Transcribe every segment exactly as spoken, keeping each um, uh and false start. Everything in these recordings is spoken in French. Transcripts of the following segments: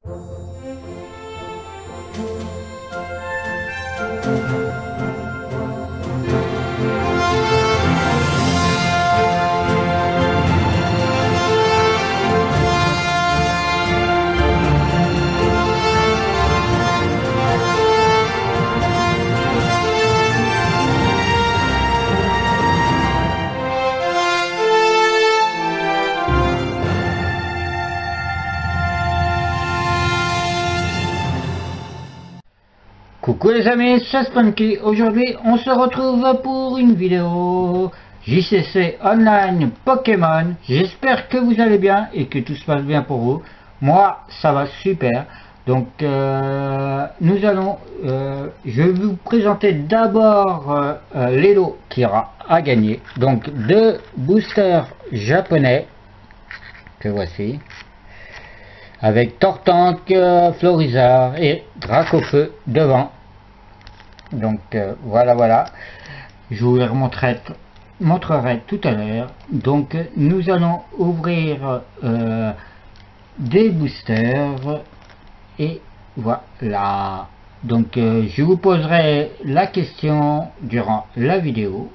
Coucou les amis, c'est Spunky. Aujourd'hui on se retrouve pour une vidéo J C C Online Pokémon. J'espère que vous allez bien et que tout se passe bien pour vous. Moi ça va super. Donc euh, nous allons, euh, je vais vous présenter d'abord euh, euh, les lots qu'il y aura à gagner. Donc deux boosters japonais que voici, avec Tortank, euh, Florizard et Dracofeu devant. Donc euh, voilà voilà, je vous les remontrerai, montrerai tout à l'heure. Donc nous allons ouvrir euh, des boosters et voilà. Donc euh, je vous poserai la question durant la vidéo.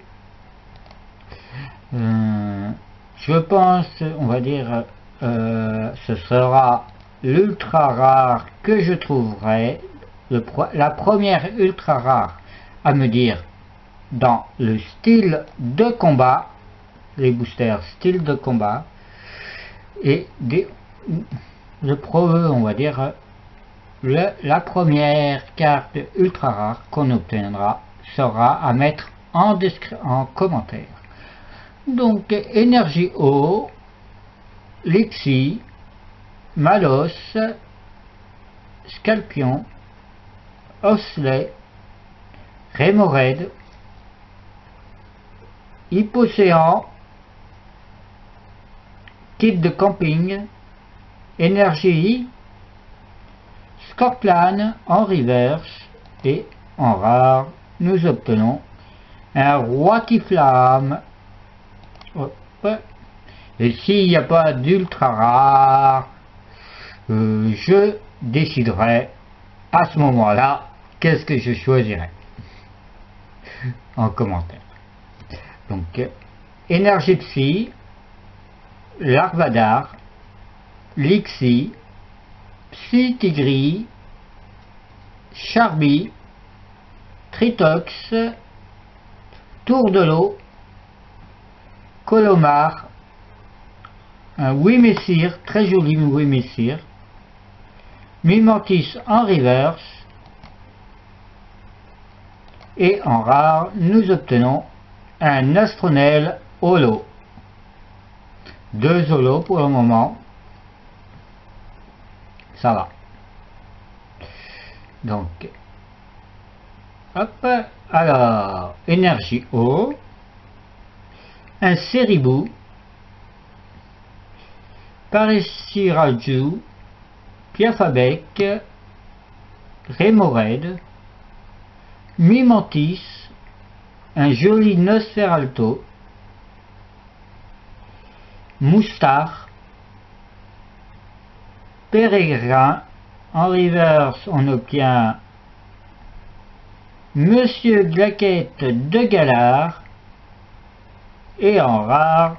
Euh, je pense, on va dire, euh, ce sera l'ultra rare que je trouverai, le pro la première ultra rare à me dire dans le style de combat, les boosters style de combat, et des, le pro, on va dire, le, la première carte ultra rare qu'on obtiendra sera à mettre en, en commentaire. Donc énergie eau, Lixie, Malos, Scalpion, Osley, Remoraid, Hypocéan, Kit de camping, Énergie, Scorplan en reverse, et en rare nous obtenons un Roitiflamme. Et s'il n'y a pas d'ultra rare, euh, je déciderai à ce moment-là qu'est-ce que je choisirai en commentaire. Donc énergie psy, Larvadar, Lixie, Psy-Tigris, Charby, Tritox, Tour de l'eau, Colomar, un Wimessir, très joli Wimessir, Mimantis en reverse, et en rare nous obtenons un Astronel holo. Deux holos pour le moment, ça va. Donc hop, alors énergie eau, un Ceribou, Paraciraju, Piafabec, Remoraid, Mimantis, un joli Nosferalto, Moustar, Pérégrin. En reverse on obtient Monsieur Glaquette de Galard, et en rare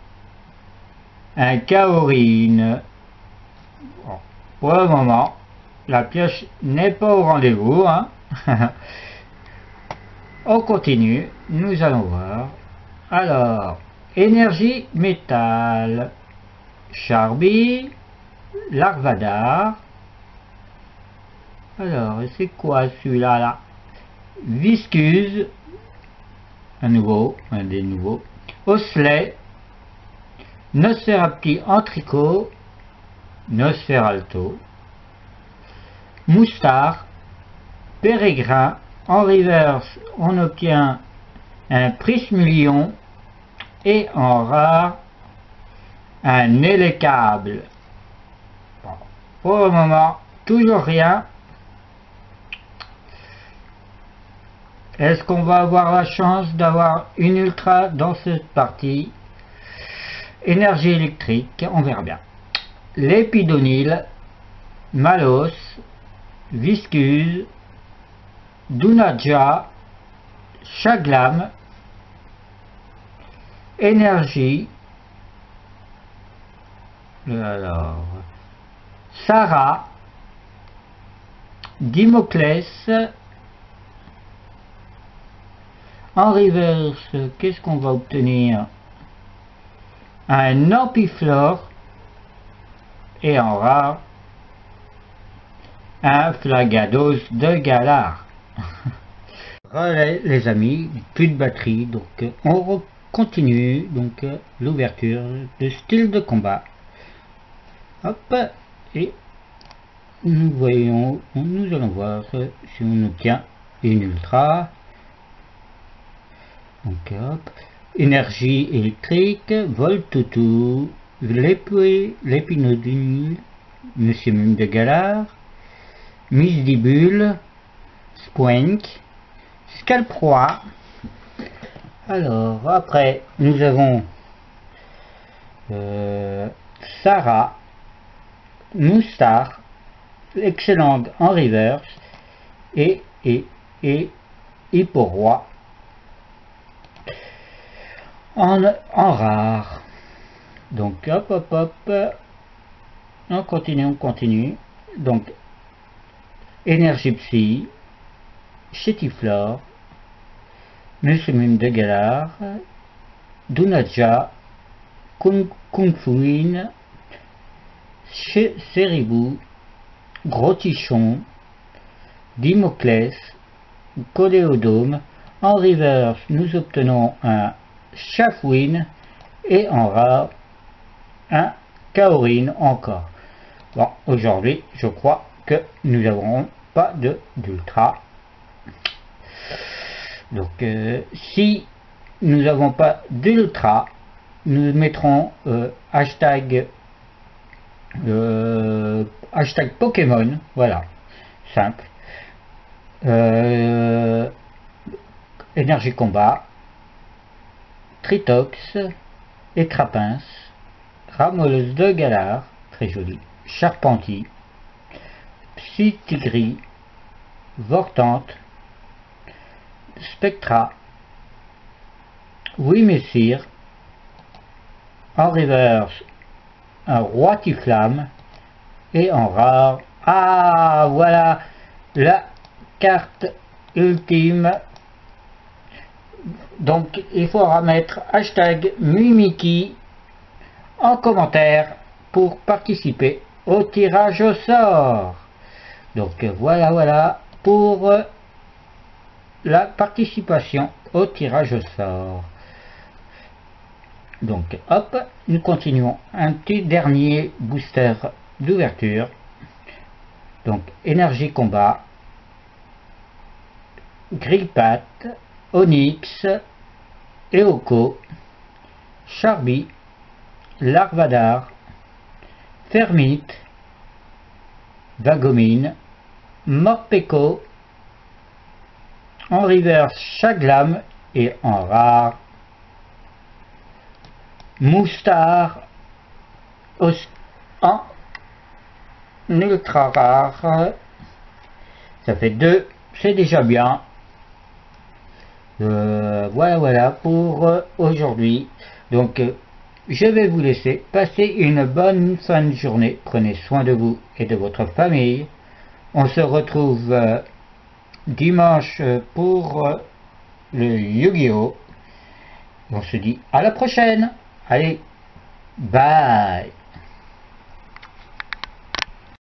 un Kaorine. Bon, pour le moment la pioche n'est pas au rendez-vous, hein. On continue, nous allons voir. Alors énergie métal, Charby, Larvadar. Alors c'est quoi celui-là là? Viscuse, un nouveau, un des nouveaux. Osley, Nosferapti en tricot, Nosferalto, Moustar, Pérégrin. En reverse on obtient un Prismulion, et en rare un Élécable. Bon, pour le moment toujours rien. Est-ce qu'on va avoir la chance d'avoir une ultra dans cette partie? Énergie électrique, on verra bien. L'Épidonyle, Malos, Viscuse, Dunaja, Chaglam, Énergie, alors, Sarah, Dimoclès, en reverse, qu'est-ce qu'on va obtenir? Un Ampiflore, et en rare, un Flagados de Galar. Voilà les amis, plus de batterie, donc on continue donc l'ouverture de style de combat. Hop, et nous voyons, nous allons voir si on obtient une ultra. Donc hop, énergie électrique, Voltoutou, l'épinodule, Monsieur Mime de Galar, Misdibule, Spoink, Scalproie. Alors après nous avons euh, Sarah, Moustar, excellente en reverse, et et et Hipporoi en, en rare. Donc hop hop hop, on continue, on continue. Donc énergie psy, Chétiflore, Monsieur Mime de Galar, Dunaja, Kung, Kung Fuin, Ceribou, Gros Tichon, Dimoclès, Coléodome. En reverse, nous obtenons un Chafouine et en rare, un Kaorin encore. Bon, aujourd'hui, je crois que nous n'aurons pas de d'ultra. Donc, euh, si nous n'avons pas d'ultra, nous mettrons euh, hashtag euh, hashtag Pokémon, voilà, simple. Euh, énergie combat, Tritox, Écrapince, Ramoleuse de Galar, très joli, Charpentier, Psytigris, Vortante, Spectra, Oui Messire, en reverse un Roi Tiflamme, et en rare, ah voilà la carte ultime. Donc il faudra mettre hashtag Mimiki en commentaire pour participer au tirage au sort. Donc voilà voilà pour la participation au tirage au sort. Donc hop, nous continuons un petit dernier booster d'ouverture. Donc énergie combat, Grillpat, Onyx, Eoko, Charby, Larvadar, Fermite, Vagomine, Morpeko, en reverse Chaglam et en rare Moustar, en ultra rare. Ça fait deux, c'est déjà bien. Euh, voilà voilà pour euh, aujourd'hui. Donc euh, je vais vous laisser passer une bonne fin de journée. Prenez soin de vous et de votre famille. On se retrouve euh, dimanche pour euh, le Yu-Gi-Oh! On se dit à la prochaine. Allez, bye.